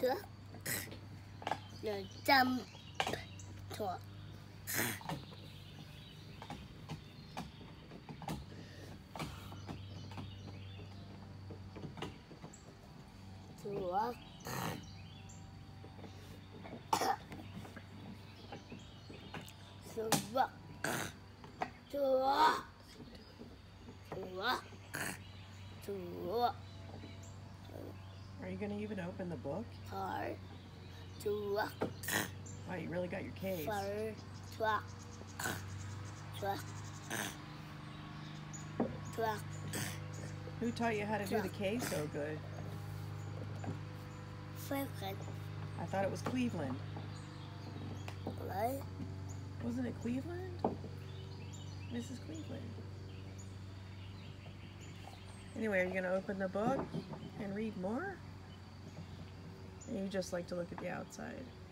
truck. The dump truck. Truck. Truck. Truck. Truck. Truck. Are you going to even open the book? Car. Truck. Wow, you really got your case. Car. Truck. Truck. Truck. Who taught you how to do the case so good? Franklin. I thought it was Cleveland. What? Wasn't it Cleveland? Mrs. Cleveland. Anyway, are you going to open the book and read more? And you just like to look at the outside?